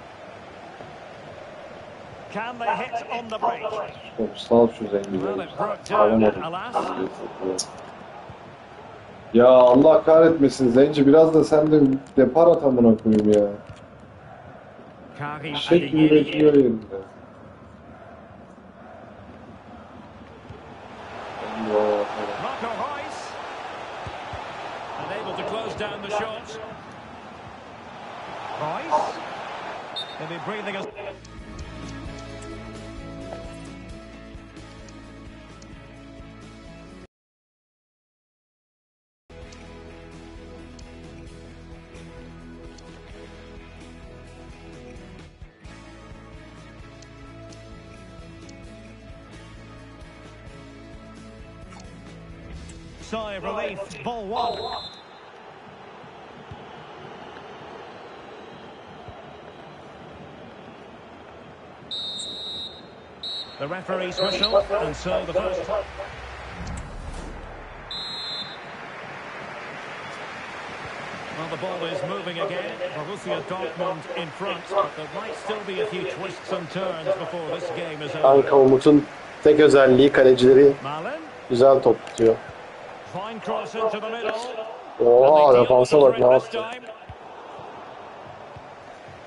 Can they hit on the break? Sal şu zengileri. Well, it broke down, alas. Ya Allah kahretmesin Zenci, biraz da sen de depar at amına koyayım ya. Karim Şek gibi bekliyor Adeyemi. yerinde. Marco Reus. Unable to close down the shot. Reus. They'll be breathing us. Sigh of relief, ball one. The referee's whistle, and so the first. Well, the ball is moving again. Borussia Dortmund in front, but there might still be a few twists and turns before this game is over. Kanka Umut'un tek özelliği kalecileri Marlon, güzel top tutuyor. fine cross into the middle. Oha, And they deal defansa with bak the ne threat this yaptı. time.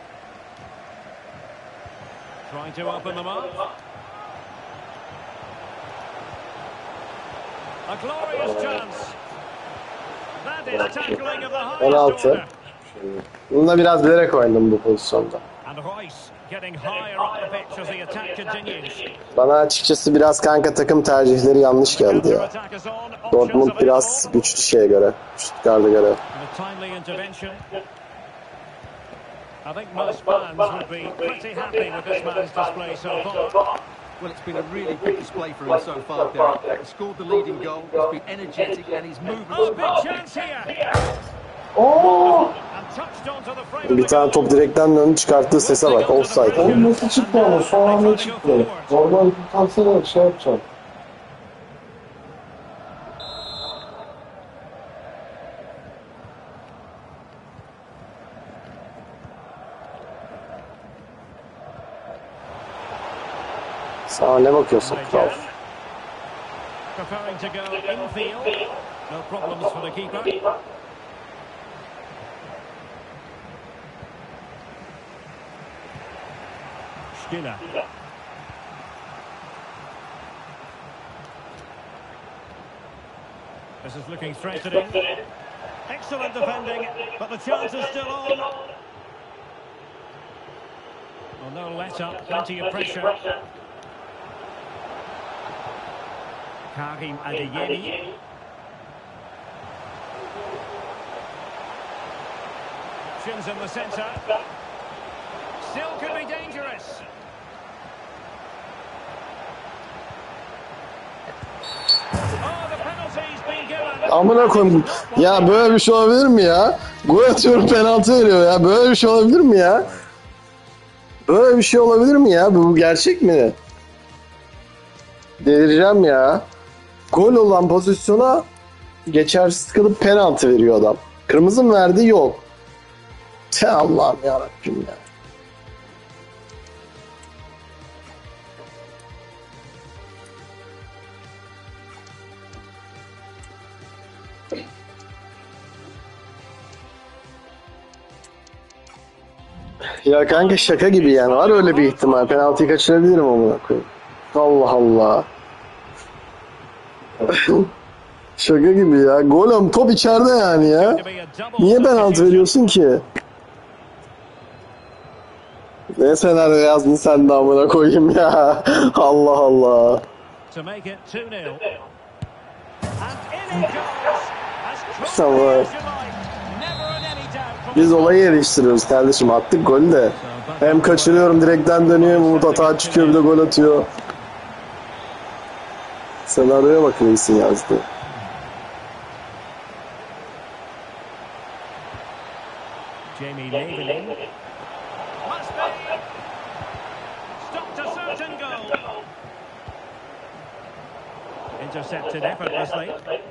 Trying to open them up. A glorious chance. That is tackling of the highest Penaltı. order. Bununla biraz bilerek oynadım bu pozisyonda. And Royce getting higher up the pitch as the attack continues. Bana açıkçası biraz kanka takım tercihleri yanlış geldi ya. Counter-attack is on. Options Dortmund biraz available. güçlü şeye göre. Stuttgart'a göre. And a timely intervention. I think most fans would be pretty happy with this man's display so far. Well, it's been a really good display for him so far, Derek. He scored the leading goal, he's been energetic and his Oh, movement... big chance here. Oo! And touched onto the frame of Bir the tane goal. top direkten döndü, çıkarttığı sese bak. Offside. Oğlum nasıl çıktı ama? Son anda çıktı. Normal tutarsa şey yapacağım. Sağa ne bakıyorsun kral? Preferring to go infield. No problems for the keeper. Stiller. This is looking threatening. Excellent defending, but the chance is still on. Well, no let up, plenty of pressure. Karim Adeyemi. Options in the centre. Still could be dangerous. Oh, the penalty's been given. Amına koyayım. Ya böyle bir şey olabilir mi ya? Gol atıyorum, penaltı veriyor ya. Böyle bir şey olabilir mi ya? Böyle bir şey olabilir mi ya? Bu gerçek mi? Delireceğim ya. Gol olan pozisyona geçersiz kalıp penaltı veriyor adam. Kırmızı mı verdi? Yok. Te Allah'ım yarabbim ya. Ya kanka şaka gibi yani. Var öyle bir ihtimal. Penaltıyı kaçırabilirim amına koyayım. Allah Allah. Şaka gibi ya. Golüm, top içeride yani ya. Niye penaltı veriyorsun ki? Ne senaryo yazdın sen de amına koyayım ya. Allah Allah. To make it 2-0. And in it goes. As Tamam. close as you like. Never in any doubt from Biz olayı eleştiriyoruz kardeşim. Attık golü de. Hem kaçırıyorum, direkten dönüyor, Umut hata çıkıyor, bir de gol atıyor. Senaryoya bak reisin yazdı. Jamie Laveling. Must be. Stopped a certain goal. Intercepted effortlessly.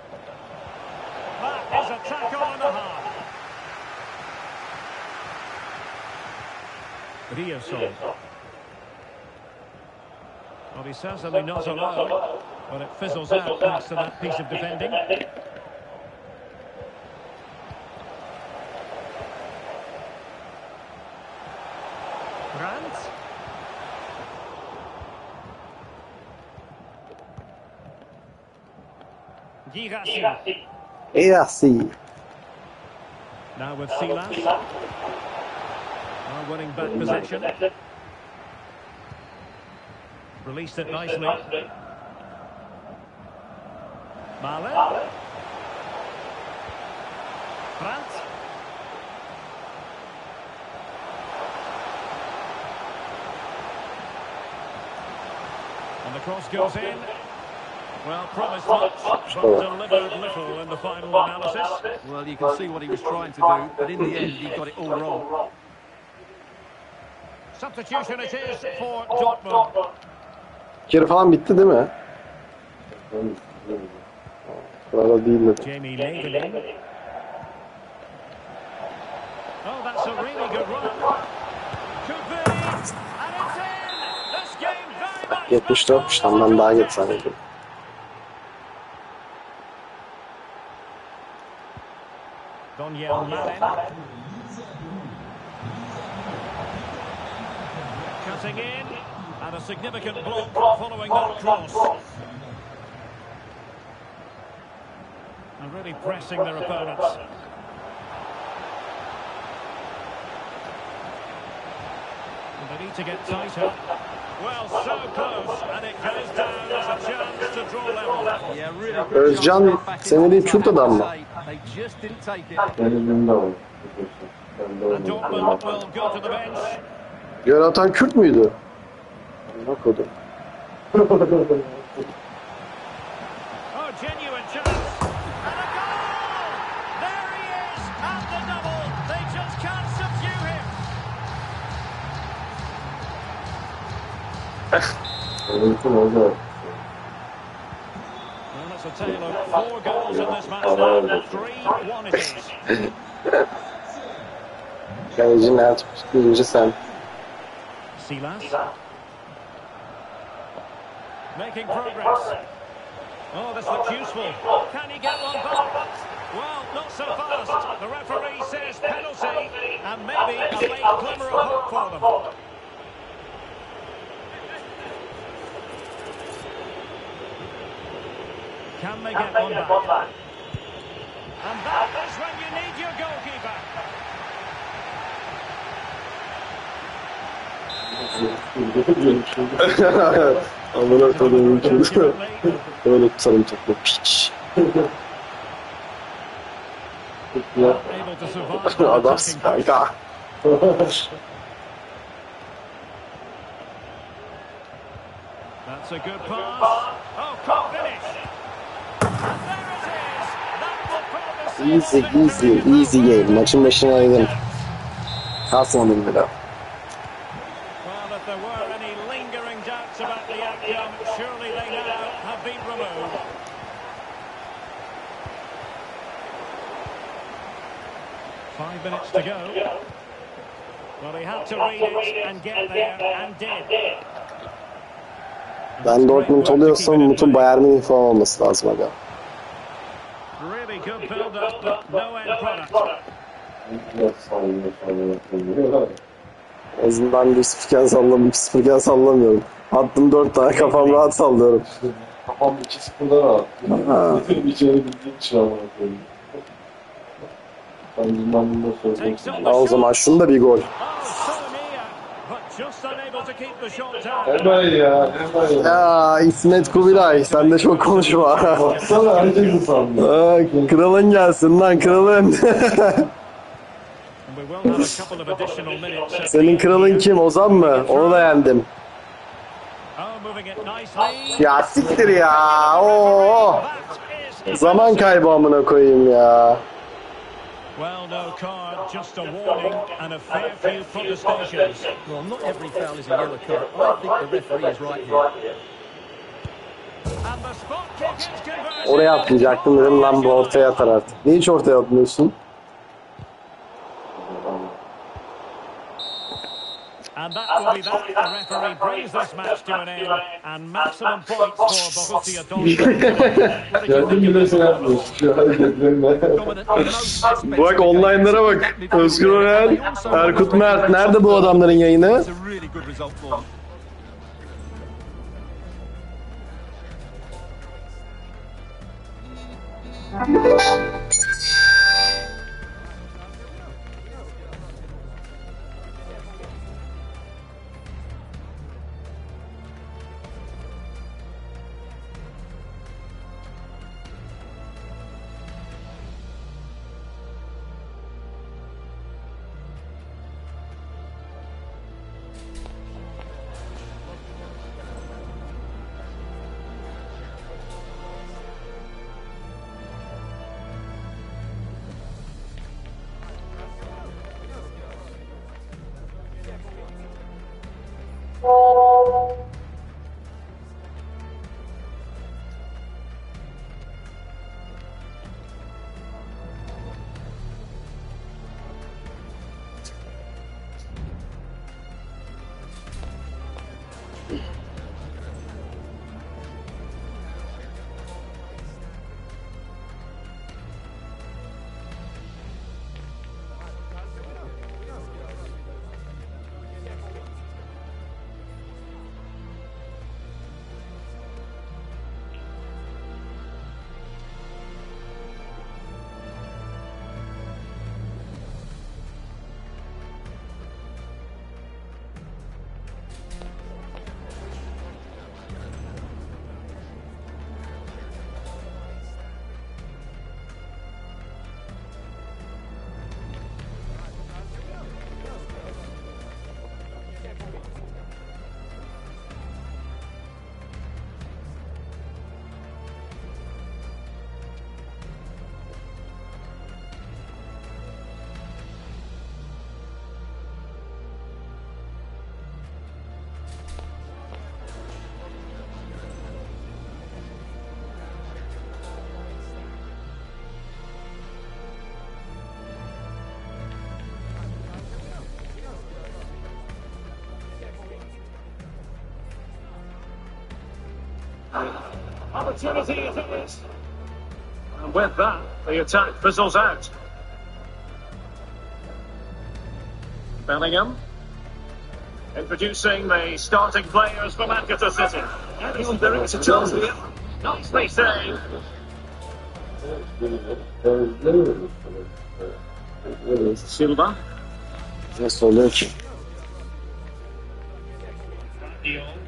That is a tackle and a half. Rioson. Well, he's certainly not alone, but it fizzles out thanks to that piece of defending. Brandt. Girassi. Eyasi. Now with Silas. Now winning back possession. Released it nicely. Malen. Brandt. And the cross goes in. Well, promised much, but delivered little in the final analysis. Well, you can see what he was trying to do, but in the end, he got it all wrong. Substitution it is for Dortmund. Kere falan bitti değil mi? Burada değil mi? Jamie Laveling. Oh, that's a really good run. Could be. And it's in. This game very much. 74'müş lan, ben daha geç zannediyorum. Donyell Malen. Cutting in. And a significant block following that cross. They're really pressing their opponents. And they need to get tighter. Well, so close, and it goes down as a chance to draw level. Yeah, really good Özcan shot to get back seni into değil the Kürt game, adam mı? I'd say. They just didn't take it. Benim de var. Ben de And Dortmund will go to the bench. Gol atan Kürt müydü? Bak o da. Oh, genuine chance. And a goal! There he is, at the double. They just can't subdue him. Mümkün oldu. Well, it's a tale of 4 goals in this match now. 3-1 it is. Kalecinin her birinci sen. Silas. Making progress. Oh, this looks useful. Can he get one back? Well, not so fast. The referee says penalty, and maybe a late glimmer of hope for them. Can they get one back? And that is when you need your goalkeeper. Amına koyduğum için. Öyle tutalım topu. Piç. Able to survive that Adamsın attacking push. kanka. That's a good pass. Oh, can't finish. And there it is. That will probably seal the victory. Easy game. Maçın başına ayırdım. Kasmadım bile. Well, if there were any lingering doubts about the outcome, surely they now have been removed. Five minutes to go. Well, he had to read it and get there, and did. Ben Dortmund oluyorsam Umut'un Bayern Münih falan olması lazım aga. Really good build-up, but no end product. Biraz sallıyor. En azından 1-0'ken sallamıyorum, 2-0'ken sallamıyorum. Attım 4 tane kafam rahat sallıyorum. Kafam 2-0'da rahat. Ha. İçeri bildiğim için ama koyayım. Ben bunu da söyleyeyim. Takes on Ya the o zaman shot. şunu da bir gol. Oh, so near, but just unable to keep the shot down. Hemen ya, hemen ya. Ya İsmet Kubilay sen de çok konuşma. Baksana herkesi sandı. Aa, kralın gelsin lan kralın. And we will have a couple of additional minutes. Senin kralın kim Ozan mı? Onu da yendim. Oh, moving it nicely. Ya siktir ya. Oo. That is Zaman kaybı amına koyayım ya. well, no card, just a warning and a fair few protestations. Well, not every foul is a yellow card. I think the referee is right here. And the spot kick is converted. Oraya atmayacaktım dedim lan bu ortaya atar artık. Niye hiç ortaya atmıyorsun? And that will be that. The referee brings this match to an end. And maximum points for Borussia Dortmund. What did you Geldim think bile of sen this? yapmıyorsun şu hareketlerine. Dominant, no suspect. Bak online'lara bak. Özgür Ören, Erkut Mert. Nerede bu adamların yayını? It's a really good result for them. Opportunity it is. And with that, the attack fizzles out. Bellingham. Introducing the starting players for Manchester City. Edison directs to Chelsea. Nicely saved. Silva. Nasıl oluyor ki? Dion.